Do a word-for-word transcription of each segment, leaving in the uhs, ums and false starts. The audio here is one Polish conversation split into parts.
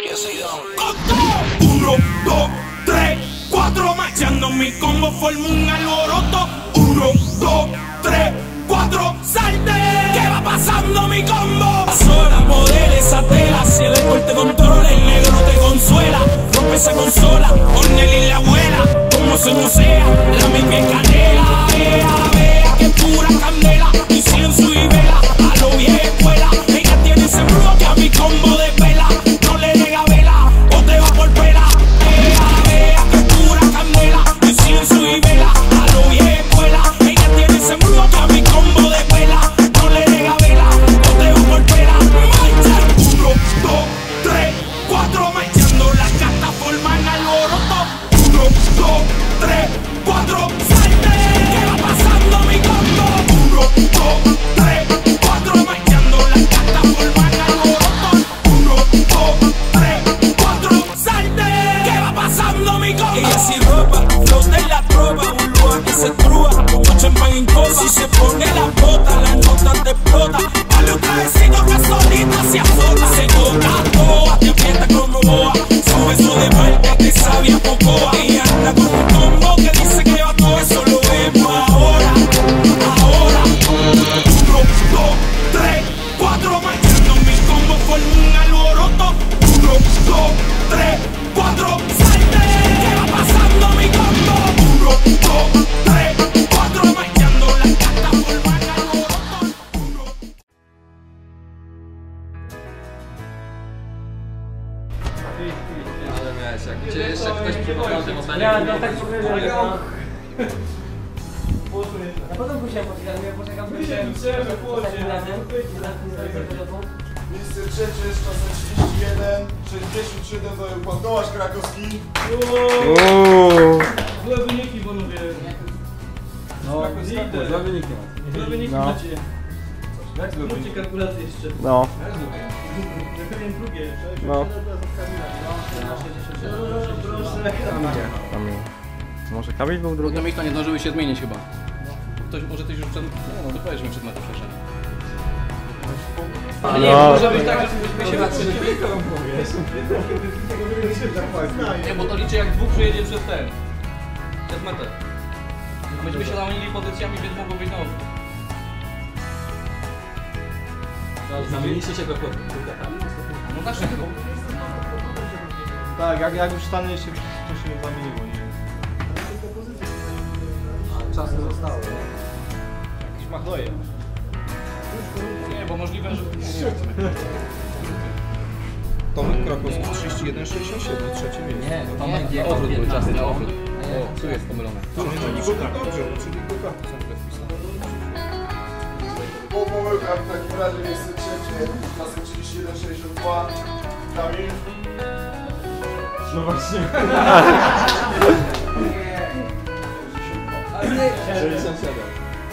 Uno, dos, tres, cuatro, marchando mi combo forma un alboroto. Uno, dos, tres, cuatro, salte. ¿Qué va pasando mi combo? Sola, modela esa tela, si el alcohol te controla, el negro te consuela. Rompe esa consola, Ornel y la abuela, como se no sea, la misma es canela. Vea, vea, que pura candela, incienso y vela, a lo vieja escuela. Ella tiene ese bloque a mi combo de vela, no le nega vela, o te va por pela. Vea, vea, que pura candela, incienso y vela, a lo vieja escuela. Ella tiene ese bloque a mi combo de vela, no le nega vela, o te va por pela. Marcha, uno, dos, tres, cuatro, marchando las cartas forman alboroto. Uno, dos, tres, cuatro, salte. ¿Qué va pasando mi combo? Uno, dos, tres, cuatro, marchando las cartas forman alboroto. Uno, dos, tres, cuatro, salte. ¿Qué va pasando mi combo? Ella sin ropa, flow de la tropa, un lugar que se trúa, como champán en copa. Si se pone la bota, la nota te explota. Dale un trajecito que solita se azota. Se toca toa, te aprieta como boa. Su beso de marca que sabía pocoa. Y anda con un combo que dice que va todo eso lo vemos ahora. Ahora. Uno, dos, tres, cuatro, marchando mi combo forma un alboroto. Uno, dos, tres, cuatro, salte. ¿Qué va pasando mi combo? Uno, dos, tres, cuatro, marchando las cartas forman alboroto. Uno. Czy jeszcze ktoś przypomniał tym ostatnim? Ja, no tak powiedziałem. Na początku się poczekam, ja poczekam ostatnim razem. Miejsce trzecie z czasem trzydzieści jeden sześćdziesiąt siedem zajął pan Tomasz Krakowski. Złe wyniki, panowie. No, złe wyniki. Złe wyniki No. macie. Jak złe Zróbcie wyniki? kalkulację jeszcze. No, Ja pewien drugie. no. Proszę. Kamil. Może Kamil był drugi? Te miejsca nie zdążyły się zmienić chyba. Ktoś, może ktoś już przed... Nie no, to powiedzmy przed metą przeszedł. Ale nie, No. może być tak, że się patrzyli. Nie, bo to liczy jak dwóch przyjedzie przed ten. Przed metę. Myśmy się zamienili pozycjami, więc mogło być nowo. Zamieniliście się go pod kółkami? No dlaczego? Tak, jak, jak już stanęliście, to się nie zamieniło, nie? Czasy zostały. Jakiś machloje. Nie, bo możliwe, że... Tomek Krakowski trzydzieści jeden sześćdziesiąt siedem, trzecie miejsce. Nie, Tomek nie, odwrót były czasy na odwrót. O, tu jest pomylone. Czyli go tak dobrze, czyli go karty są tutaj wpisane. Po pomyłkach w takim razie miejsce trzecie, czasem trzydzieści jeden sześćdziesiąt dwa. Kamil. No właśnie. sześćdziesiąt siedem.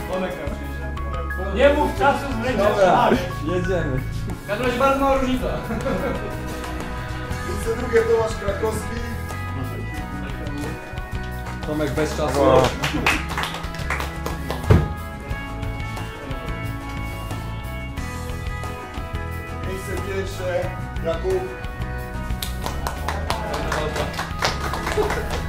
Nie mów czasu z ręki. Jedziemy. W każdym razie bardzo mała różnica. Miejsce drugie Tomasz Krakowski. Tomek bez czasu. Wow. Miejsce pierwsze Jakub.